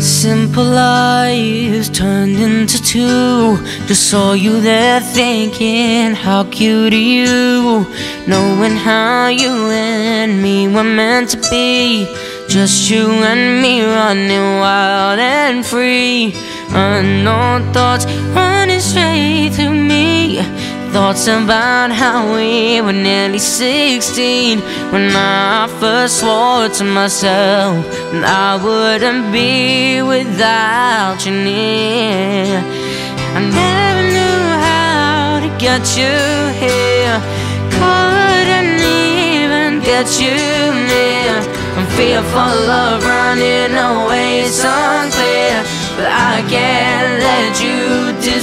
Simple lives turned into two. Just saw you there thinking, how cute are you? Knowing how you and me were meant to be. Just you and me running wild and free. Unknown thoughts running straight through me. Thoughts about how we were nearly 16 when I first swore to myself that I wouldn't be without you near. I never knew how to get you here, couldn't even get you near. I'm fearful of running away, it's unclear, but I can't let you